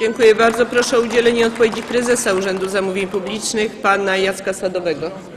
Dziękuję bardzo. Proszę o udzielenie odpowiedzi prezesa Urzędu Zamówień Publicznych pana Jacka Sadowego.